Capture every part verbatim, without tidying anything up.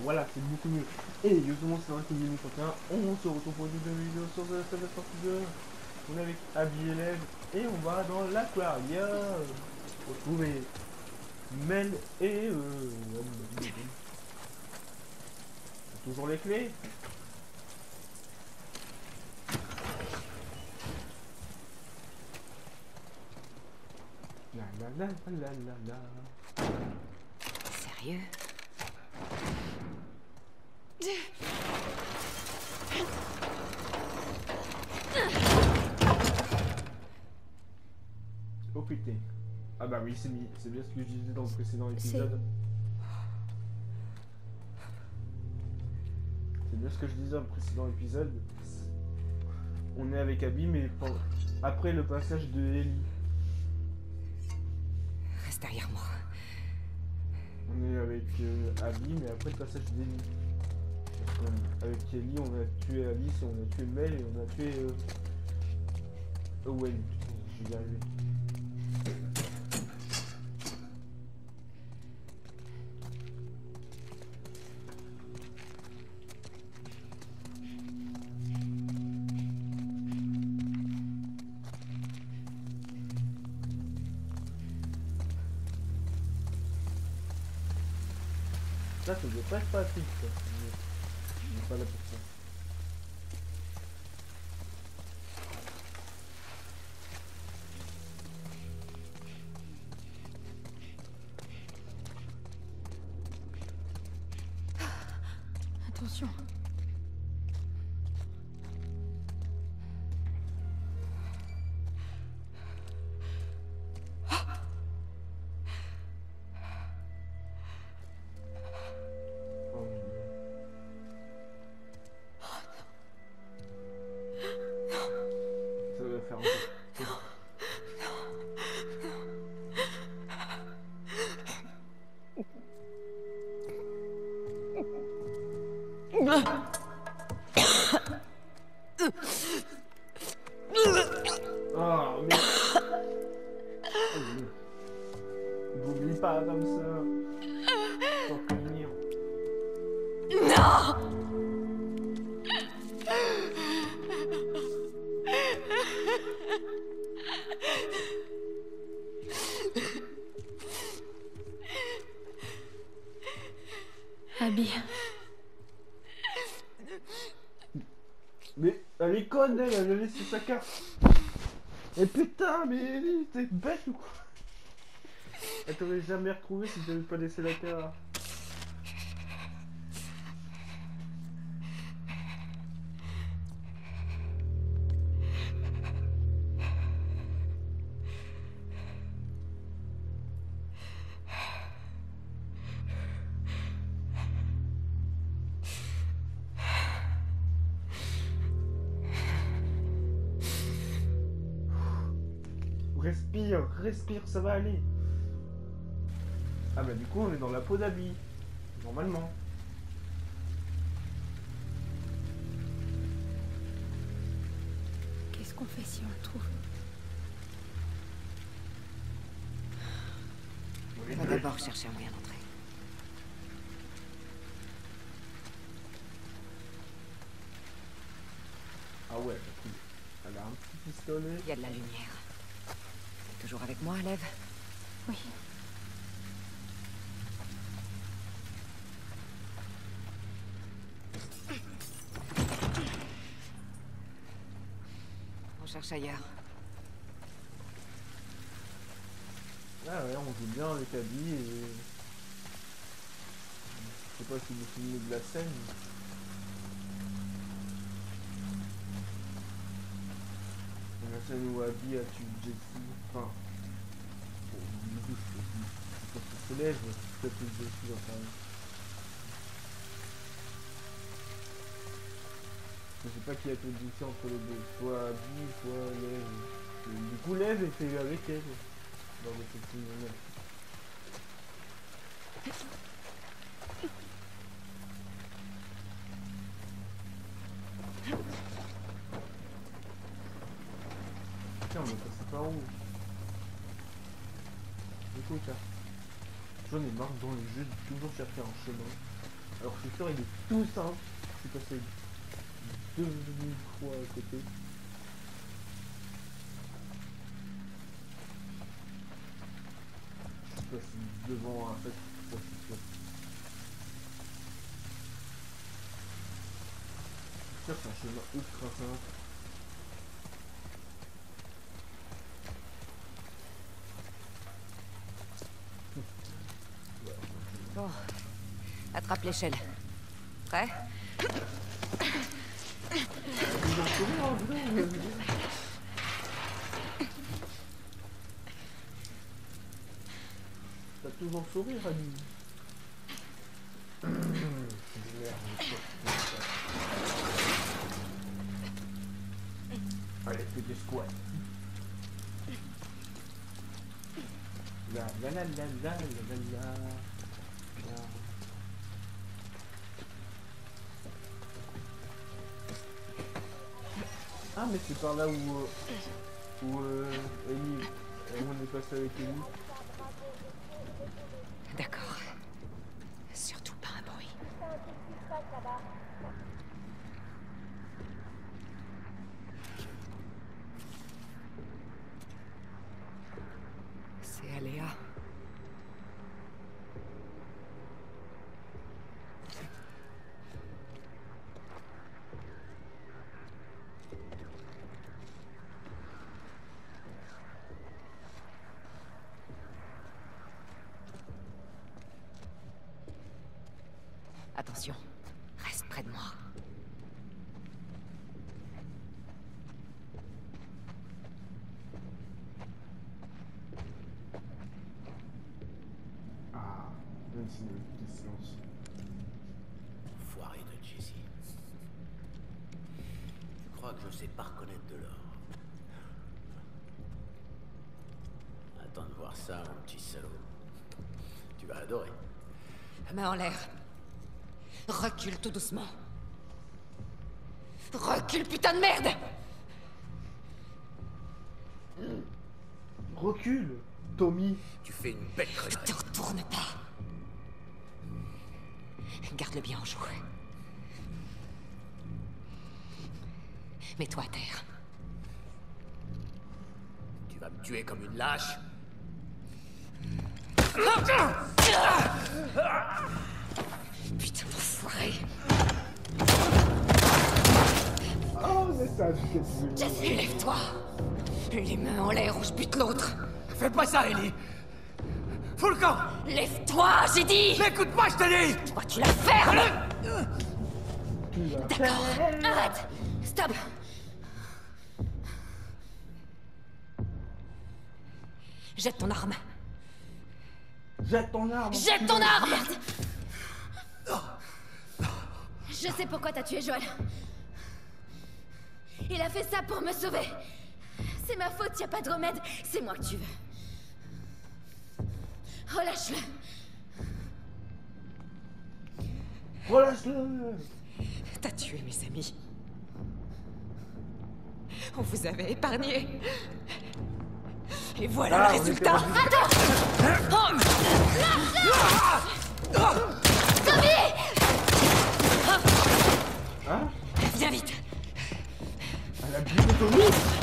voilà, c'est beaucoup mieux. Et justement, c'est vrai que deux mille trente et un, on se retrouve pour une nouvelle vidéo sur The Last of Us Part deux. On est avec Abby et Lev et on va dans l'aquarium retrouver Mel et euh, toujours les clés. La la la la la la. Sérieux? Oh putain. Ah bah oui, c'est bien ce que je disais dans le précédent épisode. C'est bien ce que je disais dans le précédent épisode. On est avec Abby, mais après le passage de Ellie. Reste derrière moi. On est avec euh, Abby, mais après le passage d'Ellie. Avec Ellie, on a tué Alice, on a tué Mel et on a tué euh... Owen. Je vais y arriver. Là, ça devrait pas être pratique, quoi. Je suis pas là pour ça. Attention. Oh, mais... N'oublie pas comme ça. Pour prévenir. Non. Abby. Mais elle est conne, elle, elle a laissé sa carte. Et putain, mais Ellie, t'es bête ou quoi? Elle t'aurait jamais retrouvé si t'avais pas laissé la carte. Respire, respire, ça va aller. Ah bah du coup on est dans la peau d'Abby. Normalement. Qu'est-ce qu'on fait si on le trouve? On va d'abord chercher un moyen d'entrer. Ah ouais, elle a un petit pistolet. Il y a de la lumière. T'es toujours avec moi, Lev? Oui. On cherche ailleurs. Ah ouais, on joue bien avec Abby et... Je sais pas si vous vous souvenez de la scène. La scène où Abby a tué Jessie. Enfin... Bon, du coup, c'est quand il se lève, peut-être que Jessie va parler. Je sais pas qui a tué Jessie entre les deux. Soit Abby, soit Lev. Et du coup, Lev était avec elle. Dans le petit moment. Tiens, on est passé par où? Écoute, hein. J'en ai marre dans le jeu de toujours chercher un chemin. Alors je suis sûr il est tout simple. Je suis passé deux mille fois à côté. Je suis passé devant en fait, ça c'est sûr. Je suis sûr que c'est un chemin ultra simple. Bon. Attrape l'échelle. Prêt? Toujours sourire, hein, putain. T'as toujours sourire, Annie. Allez, fais des squats. La la la la la la la la. Ah mais c'est par là où euh, où euh, Ellie, où on est passé avec Ellie. D'accord. Surtout pas un bruit. C'est Aléa. Attention, reste près de moi. Ah, même si de silence. Foiré de Jessie. Tu crois que je sais pas reconnaître de l'or? Attends de voir ça, mon petit salaud. Tu vas adorer. Main en l'air. Recule tout doucement. Recule, putain de merde! Recule, Tommy. Tu fais une belle Ne connerie. te retourne pas. Garde-le bien en joue. Mets-toi à terre. Tu vas me tuer comme une lâche. Putain d'enfoiré. Oh, mais ça, je Jesse, lève-toi. Les mains en l'air ou je bute l'autre. Fais pas ça, Ellie. Fous le camp. Lève-toi, j'ai dit. Écoute-moi, je te dis. Toi, tu la fermes. Tu vas D'accord. Arrête. Stop. Jette ton arme. Jette ton arme. Jette ton arme. Je sais pourquoi t'as tué Joël. Il a fait ça pour me sauver. C'est ma faute, y a pas de remède. C'est moi que tu veux. Relâche-le. Relâche-le. T'as tué mes amis. On vous avait épargné. Et voilà Ah, le on résultat. était Attends. Hein? Viens vite. Elle a buté Tommy.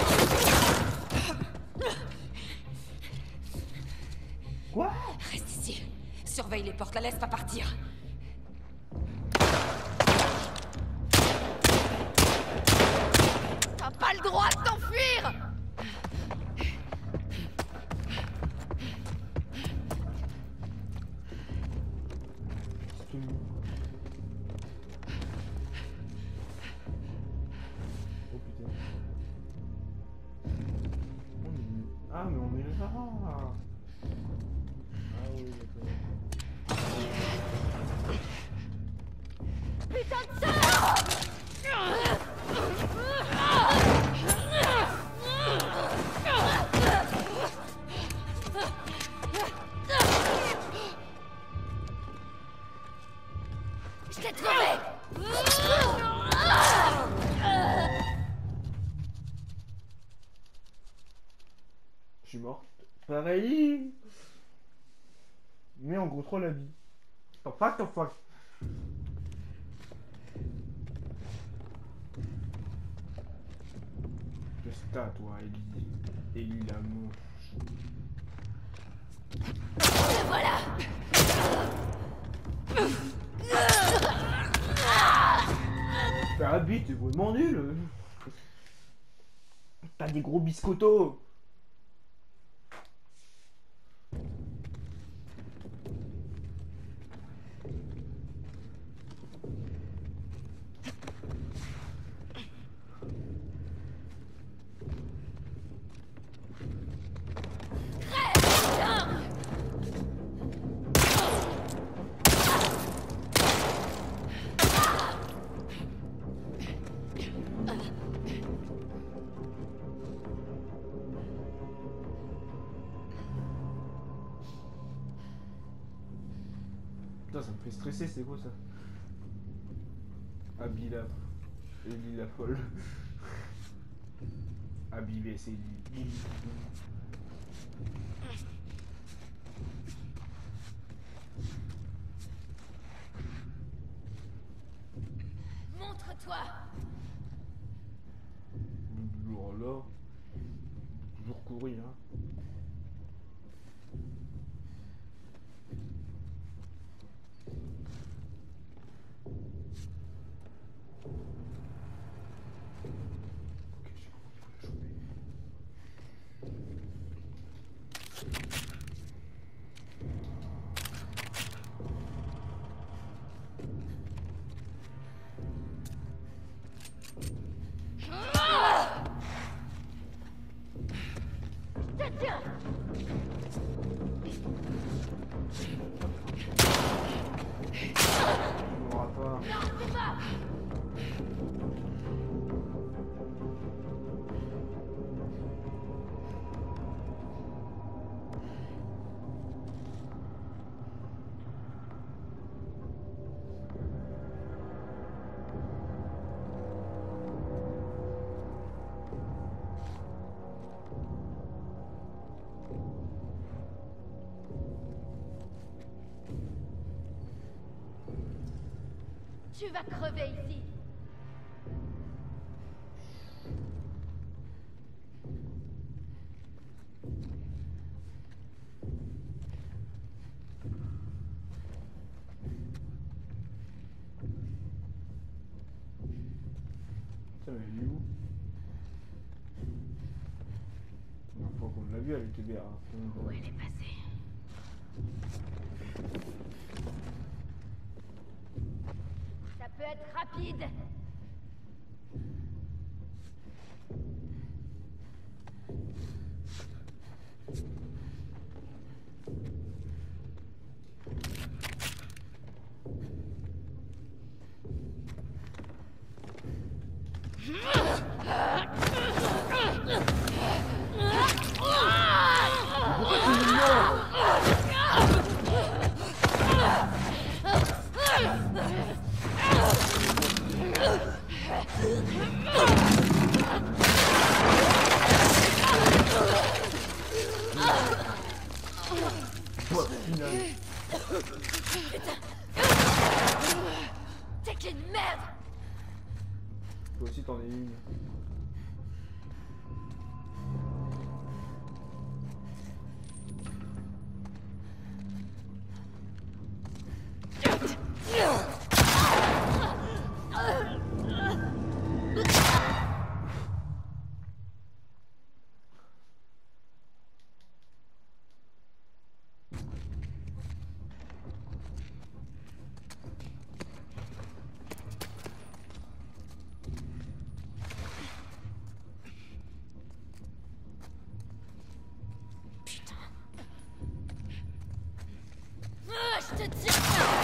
Quoi? Reste ici. Surveille les portes, la laisse pas partir. T'as pas le droit de t'enfuir. Tommy. Oh putain. On est... Ah mais on est là. Ah oui d'accord. Je t'ai trouvé. Je suis morte. Pareil. Mais on contrôle la vie. T'en fuck, t'en fuck. putain, toi, Ellie. Ellie la moche. Le voilà. T'as un but, t'es vraiment nul. T'as des gros biscottos. Putain, ça me fait stresser, c'est quoi ça? Abby la... Ellie la folle. Abby vs Ellie. Montre-toi. Toujours là. Toujours courir, hein. Tu vas crever ici. Putain, mais elle est où? La dernière fois qu'on l'a vue, elle était bien. Où elle est passée? Ça peut être rapide. T'es qu'une merde. Toi aussi t'en es une. Ah, je te tiens.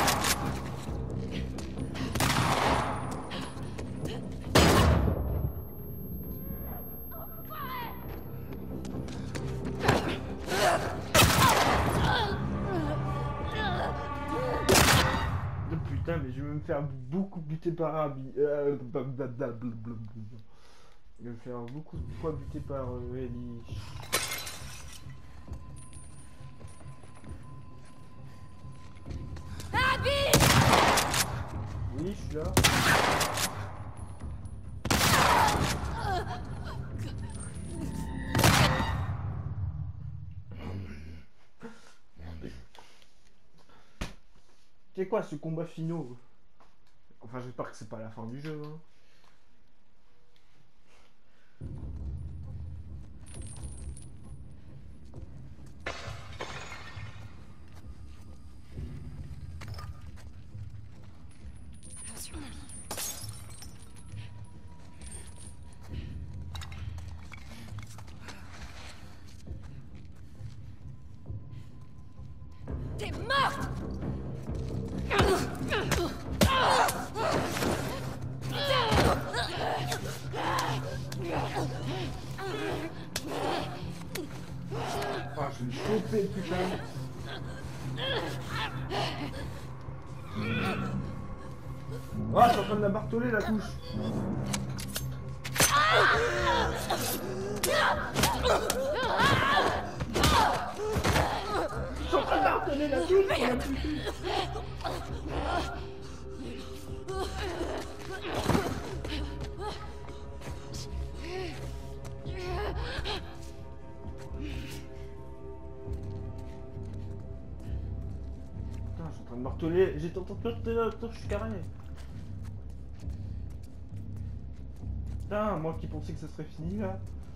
Putain, mais je vais me faire beaucoup buter par Abby. Euh, blablabla. Je vais me faire beaucoup de fois buter par euh, Ellie. Abby! Oui, je suis là. C'est quoi ce combat finaux? Enfin, j'espère que c'est pas la fin du jeu. Hein. Attention. T'es morte. Ah, je vais le choper, putain. Ah, je suis en train de la marteler, la touche. Je suis en train de marteler la touche pour la pousser. Putain, je suis en train de marteler. J'ai tenté de marteler la touche carrée. Putain, moi qui pensais que ça serait fini là.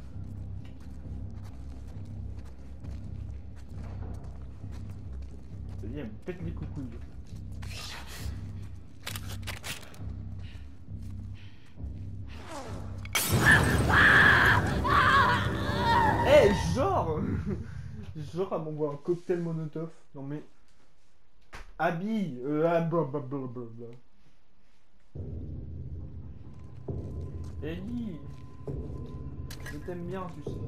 C'est-à-dire, elle me pète les coucouilles. Eh, hey, genre genre, elle m'envoie un cocktail Molotov. Non mais... Abby euh, ah, blablabla. Ellie, je t'aime bien, tu sais.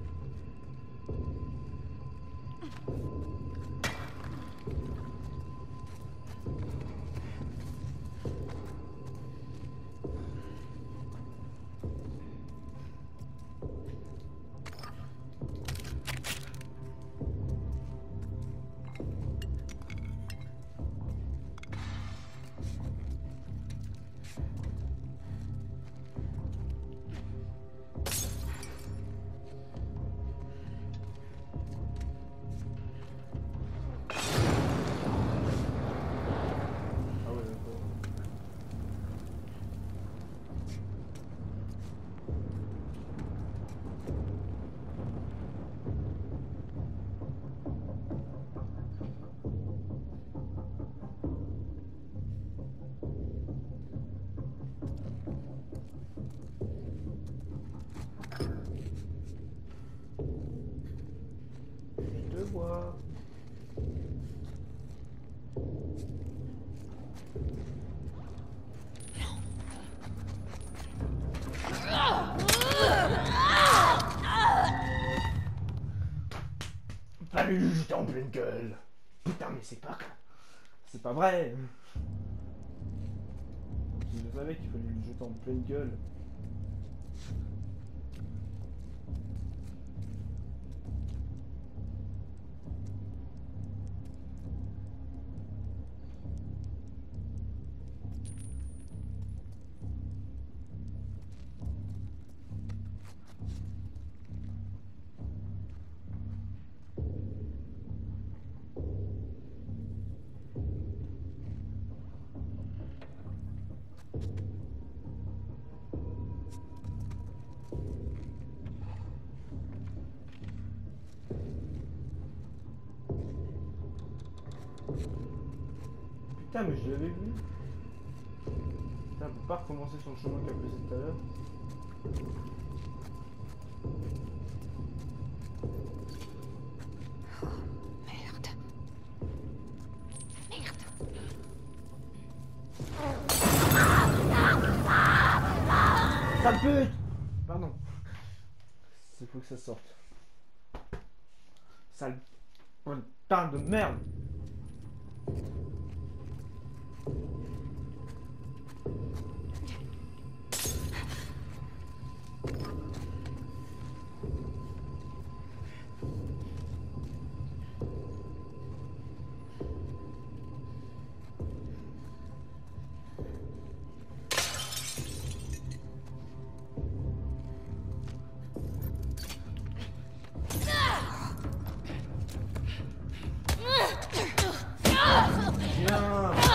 Vois. Fallait lui jeter en pleine gueule. Putain, mais c'est pas... C'est pas vrai. Je savais qu'il fallait lui jeter en pleine gueule. Putain, mais je l'avais vu. Putain, on peut pas recommencer sur le chemin qu'a fait tout à l'heure. Merde. Merde. Sale pute. Pardon. Il faut que ça sorte. Sale putain de merde.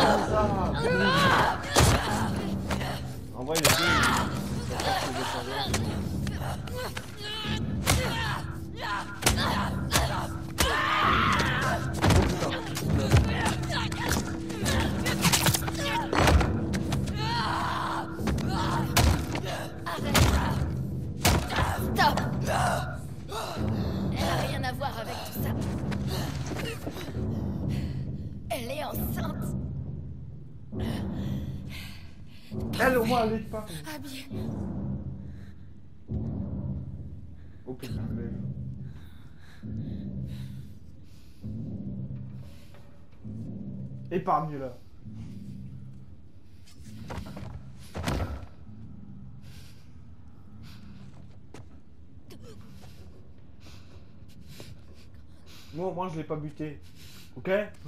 ça. En vrai, le jeu, il va pas se défendre. Stop! Elle a rien à voir avec tout ça. Elle est enceinte. Elle, au moins, elle est pas. Abby. Oh putain, lève. Épargne-la. Moi, au moins, je l'ai pas buté. Ok?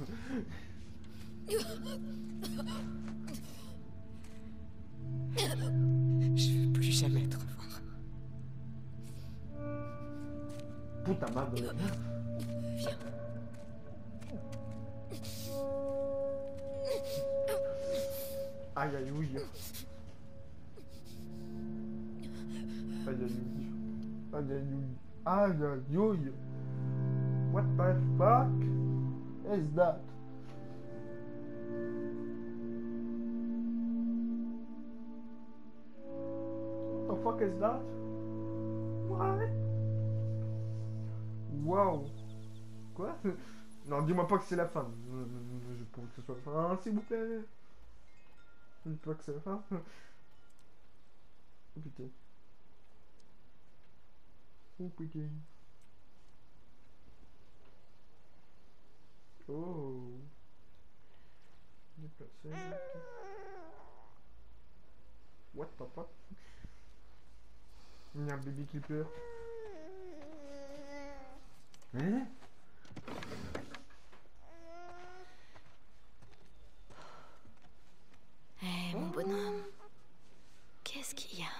Je veux plus jamais te revoir. Puta madre. Viens. Aïe aïe oui. Aïe aïe oui. Aïe aïe oui. Aïe aïe oui. What the fuck is that? What the fuck is that? What? Wow. Quoi? Non, dis-moi pas que c'est la fin. Je pense que ce soit la fin, s'il vous plaît. Dis-moi pas que c'est la fin. Oh putain. Oh putain. Oh. Déplacer. What the fuck? Il y a un bébé qui pleure. Hein? Hé, hey, mon bonhomme. Qu'est-ce qu'il y a?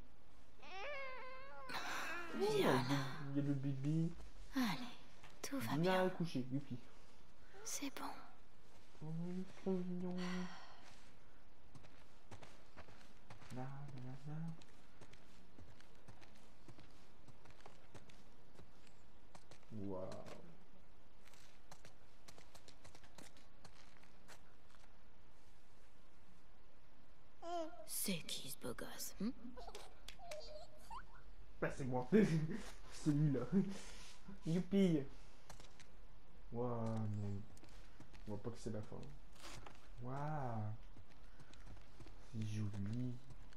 Viens là. Il y a le bébé. Allez, tout va Dina bien. a couché, youpi. C'est bon. Oh, ils sont mignons. La, la, la. Waouh. C'est qui ce beau gosse, hein? Bah c'est moi. C'est lui là. Youpi. Waouh, non. On voit pas que c'est la fin. Waouh. C'est joli.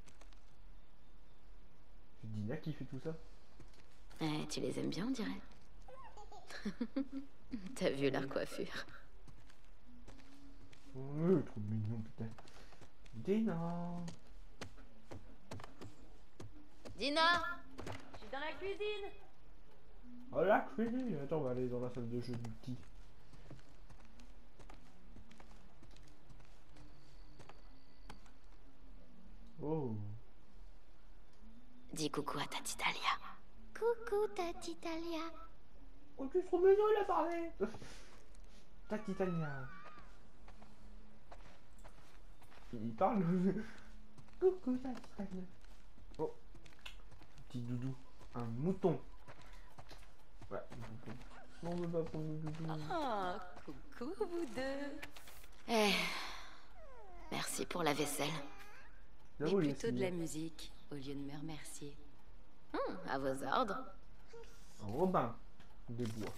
C'est Dina qui fait tout ça. Eh, tu les aimes bien, on dirait. T'as vu leur coiffure? Oh, trop mignon, putain. Dina. Dina! Je suis dans la cuisine! Oh la cuisine. Attends, on va aller dans la salle de jeu du petit. Oh. Dis coucou à ta petite Talia. Coucou ta petite Talia. Oh, tu es trop mignon, il a parlé. Ta Titania. Il parle. Coucou ta Titania. Oh. Petit doudou. Un mouton. Ouais, un mouton. Non, on veut pas prendre le doudou. Oh, coucou vous deux. Eh. Merci pour la vaisselle. Et J'avoue, il est plutôt de la mignon. musique, au lieu de me remercier. Hum, à vos ordres. Un Robin des bois.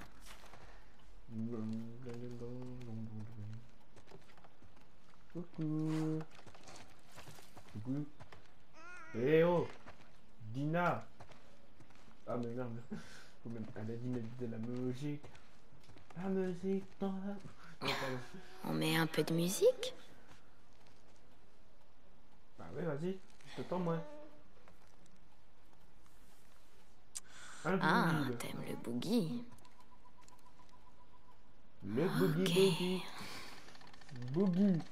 Coucou. Coucou. Eh oh. Dina. Ah mais merde. Faut même... Elle a dit mettre de la musique. La musique dans la... Non, pardon. On met un peu de musique? Bah oui, vas-y. Je t'attends moi. Un Ah, boogie. t'aimes le boogie? Le boogie Ok. boogie. Boogie.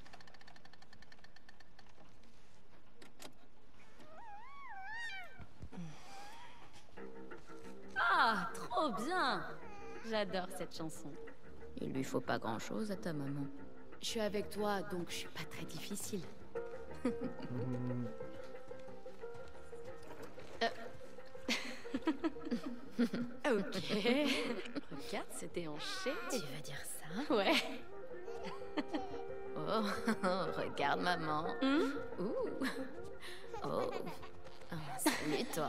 Ah, trop bien. J'adore cette chanson. Il lui faut pas grand-chose à ta maman. Je suis avec toi, donc je suis pas très difficile. Mmh. Ok. Regarde ce déhanché. Tu veux dire ça? Ouais. Oh, regarde maman. Mm? Ouh. Oh. Oh, salut toi.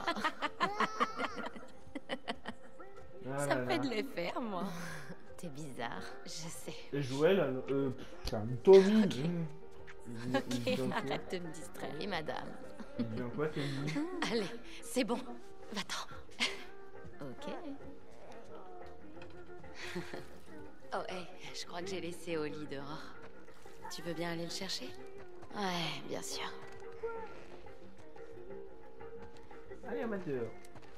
Ah Ça là me fait là. de l'effet, moi. T'es bizarre, je sais. Et Joël, euh, pff, c'est un Tommy. Ok. Mmh. Il, il Ok, vient quoi arrête de me distraire. Oui, madame. Il vient quoi, Tommy? Allez, c'est bon. Va-t'en. Ok. Oh, hé, je crois que j'ai laissé Oli dehors. Tu veux bien aller le chercher? Ouais, bien sûr. Allez, amateur.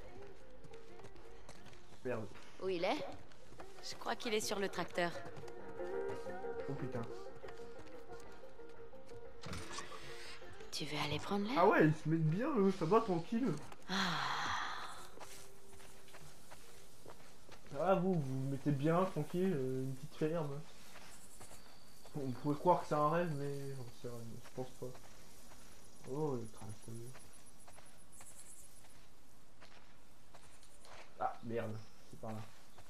Merde. Où il est? Je crois qu'il est sur le tracteur. Oh putain. Tu veux aller prendre l'air? Ah ouais, ils se mettent bien, eux, ça va, tranquille. Ah, vous, vous vous mettez bien, tranquille, euh, une petite ferme. On pourrait croire que c'est un rêve, mais j'en sais rien, je pense pas. Oh, le tracteur. Ah, merde, c'est par là.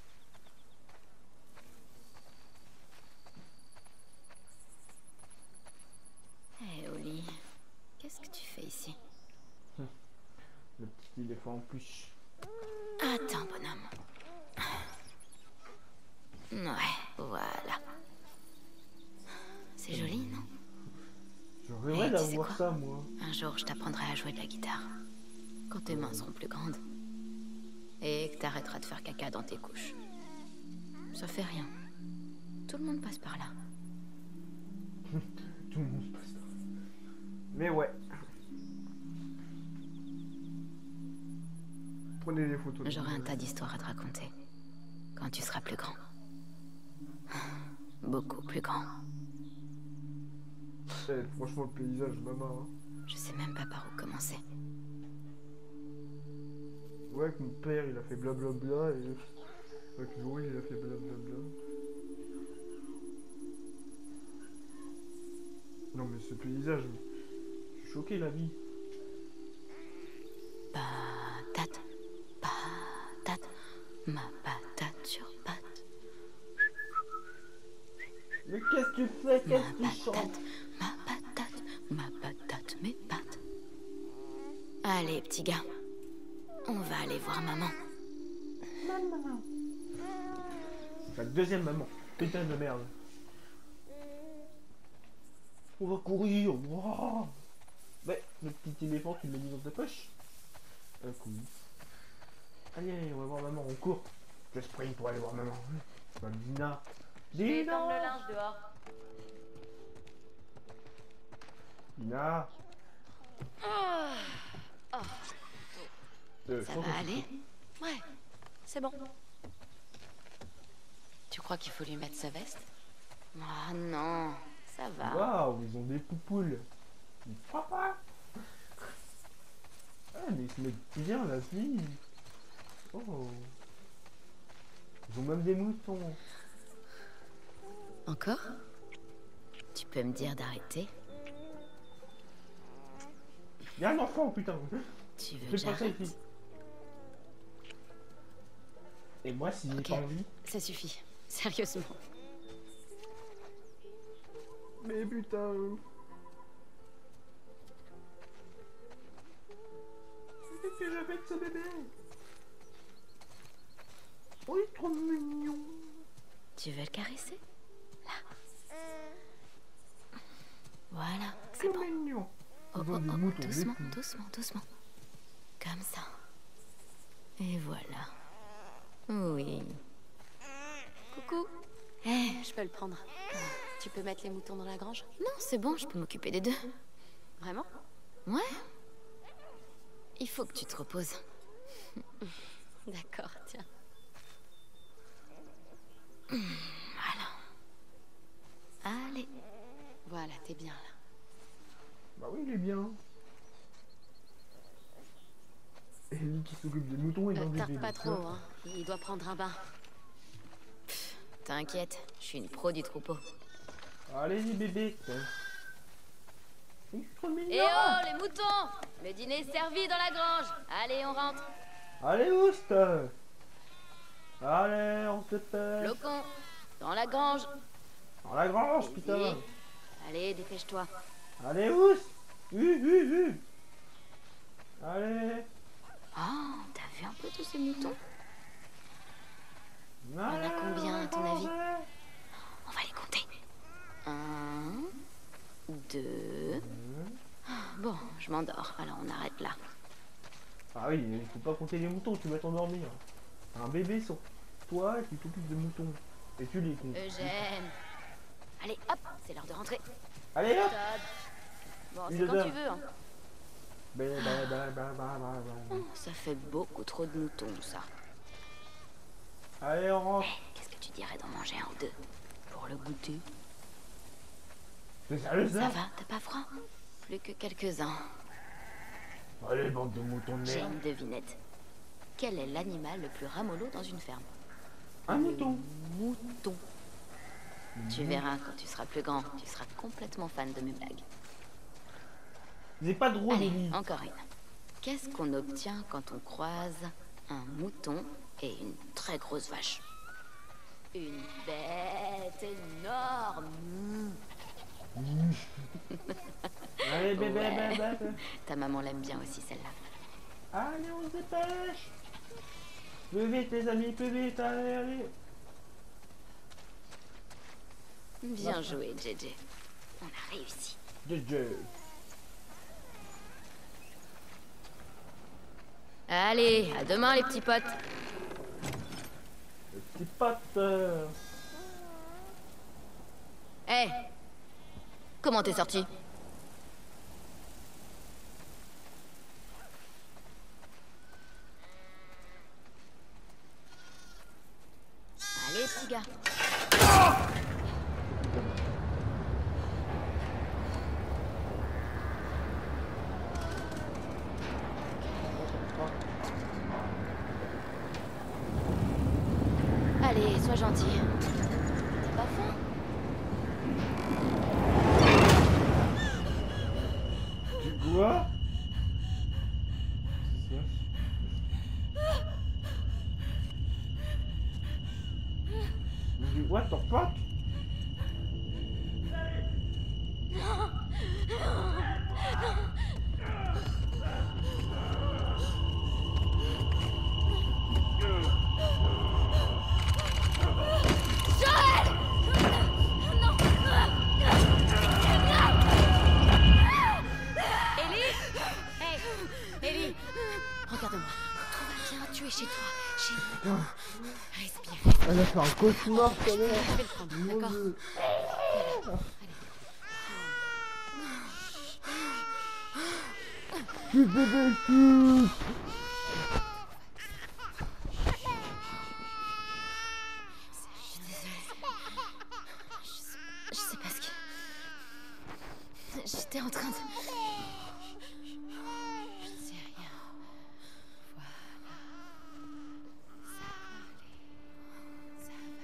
Hé, Oli, qu'est-ce que tu fais ici? Le petit éléphant en plus. Attends, bonhomme. Ouais, voilà. C'est joli, non? Je rêverais Eh, tu sais d'avoir quoi ça, moi. Un jour, je t'apprendrai à jouer de la guitare. Quand tes mains seront plus grandes. Et que t'arrêteras de faire caca dans tes couches. Ça fait rien. Tout le monde passe par là. Tout le monde passe par là. Mais ouais. Prenez des photos. de J'aurai un moi. tas d'histoires à te raconter. Quand tu seras plus grand. Beaucoup plus grand. Eh, franchement, le paysage, maman. Hein. Je sais même pas par où commencer. Ouais, que mon père, il a fait blablabla et... Avec Joël, il a fait blablabla. Non mais ce paysage, je suis choqué la vie. Patate, patate, ma patate sur patte. Mais qu'est-ce que tu fais? Ma Qu'est-ce que tu chantes? patate, ma patate, ma patate, mes pattes. Allez, petit gars. On va aller voir maman. Maman. La deuxième maman. Putain de merde. On va courir. Wow. Mais le petit éléphant, tu l'as mis dans ta poche. Un coup. Allez, on va voir maman, on court. Je sprint pour aller voir maman. Bah, Dina. Dina. le linge dehors. Dina. Euh, Ça sans va qu'on- aller? Ouais, c'est bon. Tu crois qu'il faut lui mettre sa veste? Ah non, ça va. Waouh, ils ont des poupoules. Papa. Ah, mais ils se mettent bien la vie. Oh. Ils ont même des moutons. Encore? Tu peux me dire d'arrêter? Il y a un enfant, putain. Tu veux que Fais pas ça j'arrête? ici. Et moi, si j'ai Ok. pas envie. Ça suffit, sérieusement. Mais putain. Qu'est-ce que j'ai fait de ce bébé? Oh, il est trop mignon. Tu veux le caresser? Là. Voilà, c'est C'est bon. mignon. Oh, Ils ont oh, des oh, moutons, des doucement, poules. doucement, doucement. Comme ça. Et voilà. Oui. Coucou. Eh, je peux le prendre. Tu peux mettre les moutons dans la grange? Non, c'est bon, je peux m'occuper des deux. Vraiment? Ouais. Il faut que tu te reposes. D'accord, tiens. Voilà. Allez. Voilà, t'es bien là. Bah oui, il est bien. Et lui qui s'occupe des moutons, il a un Euh, bébé. tarde pas donc, trop, hein. hein. Il doit prendre un bain. Pff, T'inquiète, je suis une pro du troupeau. Allez bébé. Il est trop mignon. Eh oh, les moutons! Le dîner est servi dans la grange. Allez, on rentre. Allez oust. Allez, on se dépêche. Locon, dans la grange. Dans la grange, Vas-y. putain. Allez, dépêche-toi. Allez oust. Hu hu hu. Allez. Oh, t'as vu un peu tous ces moutons? On en a combien, à ton avis? On va les compter. Un, deux... Bon, je m'endors, alors on arrête là. Ah oui, il faut pas compter les moutons, tu vas t'endormir. Un bébé sur toi et tu t'occupes de moutons. Et tu les comptes. Eugène. Allez, hop, c'est l'heure de rentrer. Allez hop. Todd. Bon, Il c'est est quand là. tu veux, hein. Bah, bah, bah, bah, bah, bah, bah. Oh, ça fait beaucoup trop de moutons, ça. Allez, on rentre. Eh, qu'est-ce que tu dirais d'en manger un ou deux? Pour le goûter. C'est sérieux Ça ça? va, t'as pas froid? Plus que quelques-uns. Allez, bande de moutons de J'ai merde. une devinette. Quel est l'animal le plus ramollo dans une ferme? Un mouton. Mouton. Tu verras, quand tu seras plus grand, tu seras complètement fan de mes blagues. J'ai pas de drôle, Allez, Ellie. encore une. Qu'est-ce qu'on obtient quand on croise un mouton et une très grosse vache? Une bête énorme. Allez, bébé, Ouais. bébé, bébé. Ta maman l'aime bien aussi, celle-là. Allez, on se dépêche. Plus vite, les amis, plus vite, allez, allez. Bien Bah, joué, J J. On a réussi. J J. Allez, à demain, les petits potes. Le petit pote. euh, Hé, comment t'es sorti? Allez, petit gars. Allez, sois gentil. T'as pas faim? Tu quoi? Du what the fuck? Ellie? Hey, Ellie, regarde-moi. Tout va bien, tu es chez toi. Chez nous. Respire. Elle a fait un cauchemar, ta mère. Je vais le prendre, Mon d'accord? Dieu. Tu bébé, tu. Je suis désolée. Je sais, je sais pas ce que... J'étais en train de... Je sais rien. Voilà. Ça va aller. Ça va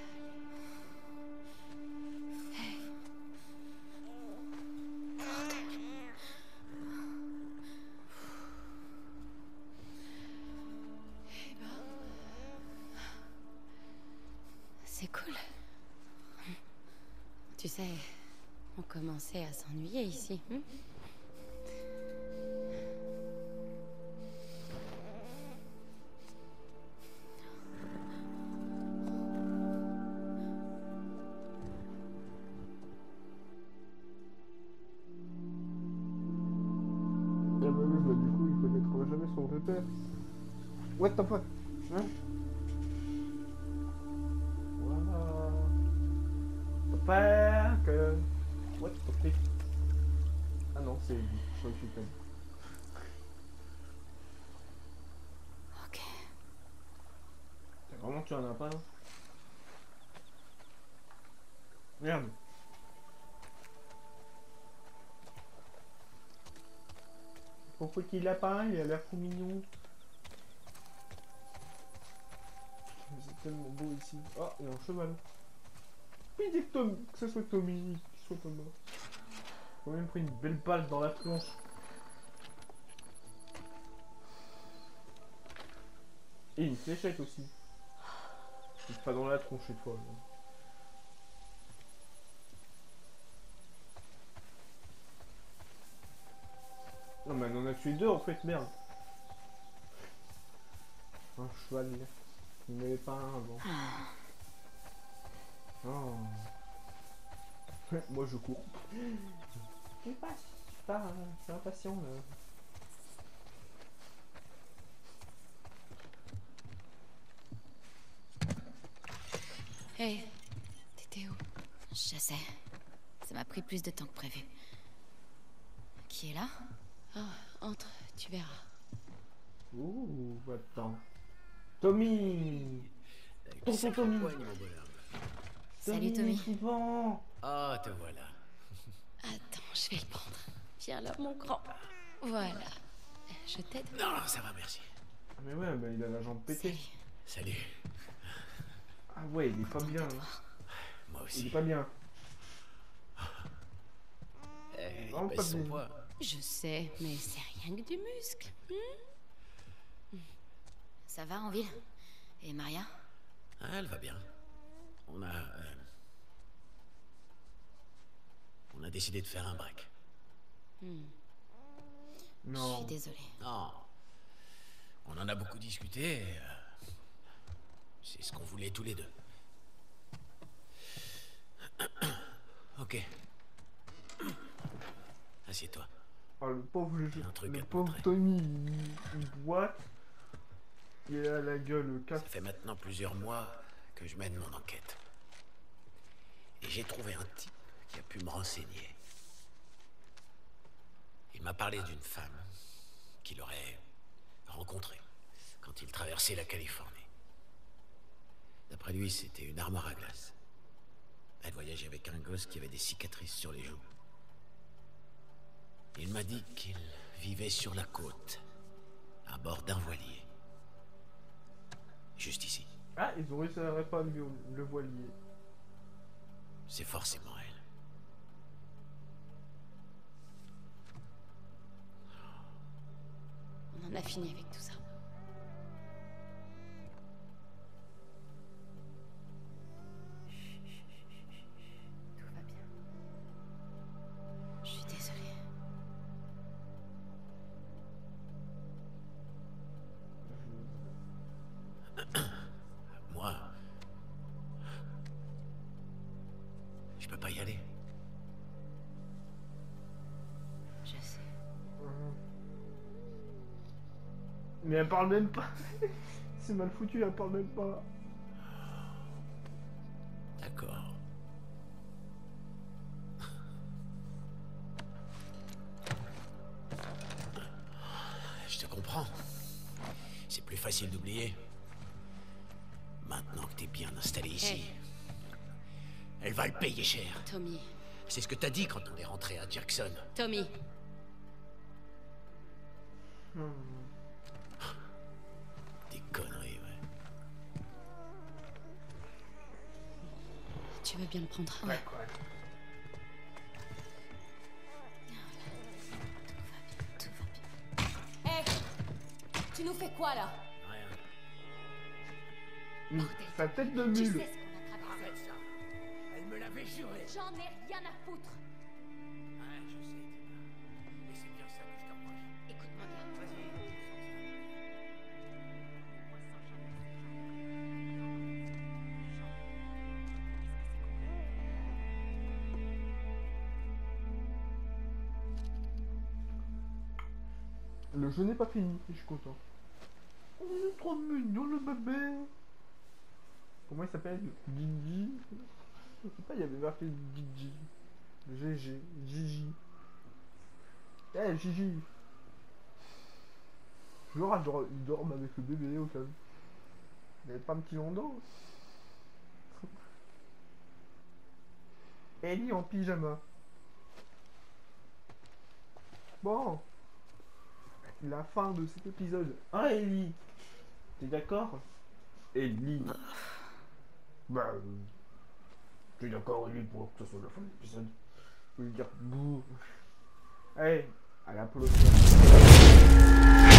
aller. Hey. Bordel. Eh ben... C'est cool. Tu sais, on commençait à s'ennuyer ici. Hein? Ah bah oui, bah du coup, il connaîtra jamais son vrai père. What the fuck? Hein? Voilà. Ton père que... What the fuck? Ah non, c'est lui. Je crois que je suis pas. Ok. Vraiment, tu en as pas, non? Merde. Pourquoi qu'il l'a pas? Il a l'air trop mignon. C'est tellement beau ici. Oh, il y a un cheval. Oui, dis que, Tom... que ce soit Tommy qui soit pas mort. J'ai quand même pris une belle balle dans la tronche. Et une fléchette aussi. C'est pas dans la tronche cette fois. Là. Non mais on en a tué deux en fait, merde. Un cheval. Il n'y en avait pas un avant. Oh. Moi je cours. Je sais pas, je suis pas, je suis impatient là. Hey, t'étais où? Je sais. Ça m'a pris plus de temps que prévu. Qui est là? Oh, entre, tu verras. Ouh, attends. Tommy! Tonton Tommy! Poigne, mon bonhomme. Salut Tommy. Vivant. Ah, te voilà. Attends, je vais le prendre. Viens là, mon grand. Voilà. Je t'aide. Non, ça va, merci. Ah mais ouais, bah il a la jambe pétée. Salut. Salut. Ah ouais, il est pas bien. Hein. Moi Il aussi. est pas bien. Eh, Vraiment il pas pèse son bien. poids. Je sais, mais c'est rien que du muscle. Hmm. Ça va en ville? Et Maria? Ah, elle va bien. On a... euh, On a décidé de faire un break. Hmm. Je Non. suis désolée. Non. On en a beaucoup discuté. et, euh, C'est ce qu'on voulait tous les deux. Ok. Assieds-toi. Ah le pauvre, J'ai un truc le à te pauvre montrer. Tommy, il, il boite. Il a la gueule Ça casse. fait maintenant plusieurs mois que je mène mon enquête. Et j'ai trouvé un type qui a pu me renseigner. Il m'a parlé d'une femme qu'il aurait rencontrée quand il traversait la Californie. D'après lui, c'était une armoire à glace. Elle voyageait avec un gosse qui avait des cicatrices sur les joues. Il m'a dit qu'il vivait sur la côte, à bord d'un voilier. Juste ici. Ah, ils ont réussi à réparer le, le voilier. C'est forcément elle. On en a fini avec tout ça. Tout va bien. Je suis désolée. Moi... Je peux pas y aller. Je sais. Mais elle parle même pas. C'est mal foutu, elle parle même pas. D'accord. Je te comprends. C'est plus facile d'oublier. Maintenant que t'es bien installé ici, Hey. elle va le payer cher. Tommy. C'est ce que t'as dit quand on est rentré à Jackson. Tommy. Hmm. Des conneries, ouais. Tu veux bien le prendre? Ouais, quoi. Tout va bien. Hé! Tu nous fais quoi là? Rien. Hmm. Sa tête de Tu mule. sais ce qu'on a traversé. Arrête ça. Elle me l'avait juré. J'en ai rien à foutre. Ouais, je sais, Tina. Et c'est bien ça que je te reproche. Écoute-moi bien. Vas-y. Le jeu n'est pas fini, je suis content. Oh, il est trop mignon le bébé. Comment il s'appelle? Gigi? Je sais pas, il y avait marqué Gigi. G G. Gigi. Eh, Gigi. Je leur ils dorment avec le bébé au cas où. Il n'y avait pas un petit landau? Ellie en pyjama. Bon. La fin de cet épisode. Ah, Ellie. T'es d'accord? Ellie. Bah. euh, Je suis d'accord, lui, pour que ce soit la fin de l'épisode. Je veux dire, bouh. Allez, à la prochaine.